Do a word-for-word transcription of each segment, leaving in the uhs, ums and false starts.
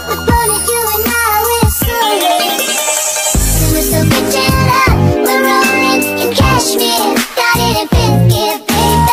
We're gonna do it now, we're sorry. We're so pictured up, we're rolling in cashmere. Started in fifth gear, baby.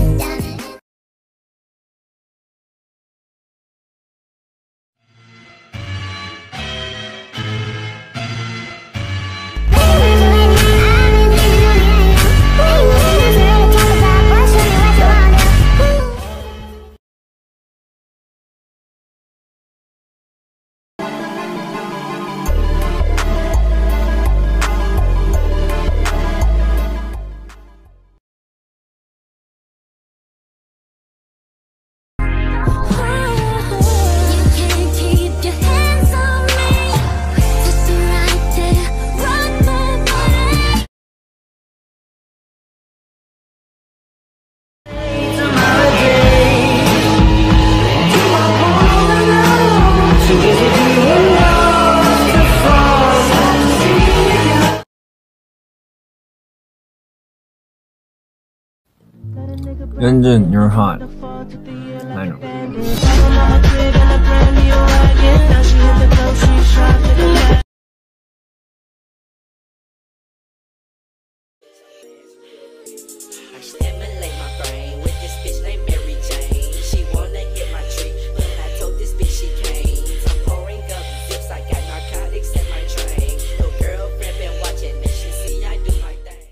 Engine, you're hot. I know. I stimulate my brain with this bitch named Mary Jane. She wanna hit my tree, but I told this bitch she can't. I'm pouring up zips, I got narcotics in my train. Little girlfriend been watching and she see I do my thing.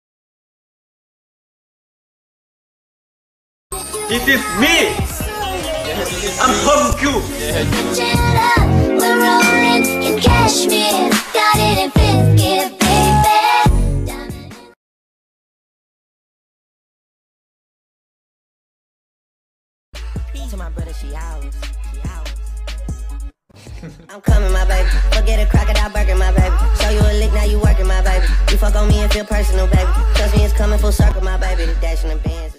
It is me! I'm home too! We're rolling in cashmere. Started in fifth gear, baby. To my brother, she ours, she ours. I'm coming, my baby. Forget a crocodile burger, my baby. Show you a lick, now you working, my baby. You fuck on me and feel personal, baby. Trust me, it's coming full circle, my baby. The dash and the bands.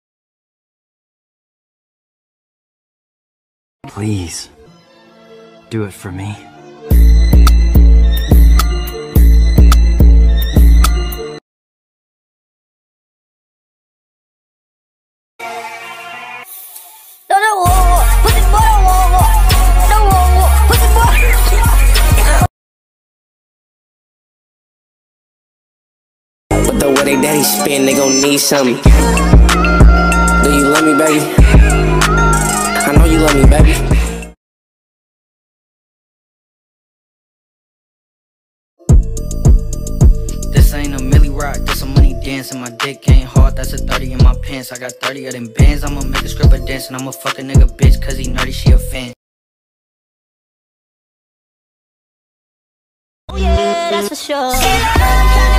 Please, do it for me. With the way they daddy spin, they gon' need something. Do you love me, baby? I know you love me, baby. This ain't a milli rock, this a money dance, and my dick ain't hard, that's a thirty in my pants. I got thirty of them bands, I'ma make a stripper dance, and I'ma fuck a nigga bitch, cause he nerdy, she a fan. Oh yeah, that's for sure.